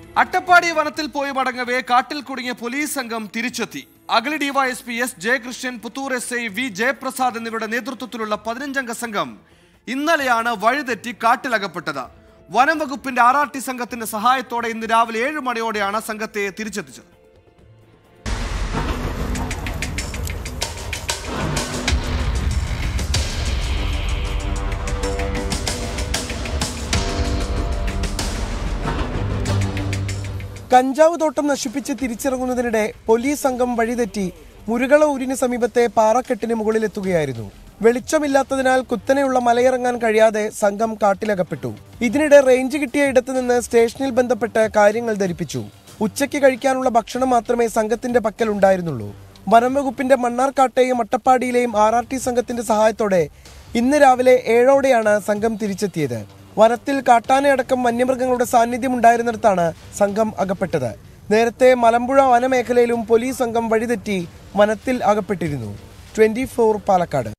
അട്ടപ്പാടി വനത്തിൽ പോയി മടങ്ങവേ കാട്ടിൽ കുടുങ്ങിയ പോലീസ് സംഘം തിരിച്ചെത്തി. Agali DYSP S Jayakrishnan, Puthur SI V Jayaprasad എന്നിവരുടെ നേതൃത്വത്തിലുള്ള 15-അംഗ സംഘം ഇന്നലെയാണ് വഴിതെറ്റി കാട്ടിലകപ്പെട്ടത്. വനം വകുപ്പിന്റെ RRT സംഘത്തിന്റെ സഹായത്തോടെ ഇന്ന് രാവിലെ 7 മണിയോടെയാണ് സംഘത്തെ തിരിച്ചെത്തിച്ചത്. കഞ്ചാവ് തോട്ടം നശിപ്പിച്ച് തിരിച്ചിറങ്ങുന്നതിനിടെ പോലീസ് സംഘം വഴിതെറ്റി മുരുകള ഊരിന് സമീപത്തെ പാറക്കെട്ടിന് മുകളിലെത്തുകയായിരുന്നു. വെളിച്ചമില്ലാത്തതിനാൽ കുത്തനെയുള്ള മലയിറങ്ങാൻ കഴിയാതെ സംഘം കാട്ടിലകപ്പെട്ടു. ഇതിനിടെ റേഞ്ച് കിട്ടിയ ഇടത്ത് നിന്ന് സ്റ്റേഷനിൽ ബന്ധപ്പെട്ട് കാര്യങ്ങൾ ധരിപ്പിച്ചു. ഉച്ചയ്ക്ക് കഴിക്കാനുള്ള ഭക്ഷണം മാത്രമേ സംഘത്തിന്റെ പക്കൽ ഉണ്ടായിരുന്നുള്ളൂ. വനം വകുപ്പിന്റെ മണ്ണാർക്കാട്ടെയും അട്ടപ്പാടിയിലെയും RRT സംഘത്തിന്റെ സഹായത്തോടെ ഇന്ന് രാവിലെ 7ഓടെയാണ് സംഘം തിരിച്ചെത്തിയത്. വനത്തിൽ കാട്ടാനയടക്കം വന്യമൃഗങ്ങളുടെ സാന്നിധ്യം ഉണ്ടായിരുന്നിടത്താണ് സംഘം അകപ്പെട്ടത്. നേരത്തെ മലമ്പുഴ വനമേഖലയിലും പോലീസ് സംഘം വഴിതെറ്റി വനത്തിൽ അകപ്പെട്ടിരുന്നു. 24 പാലക്കാട്.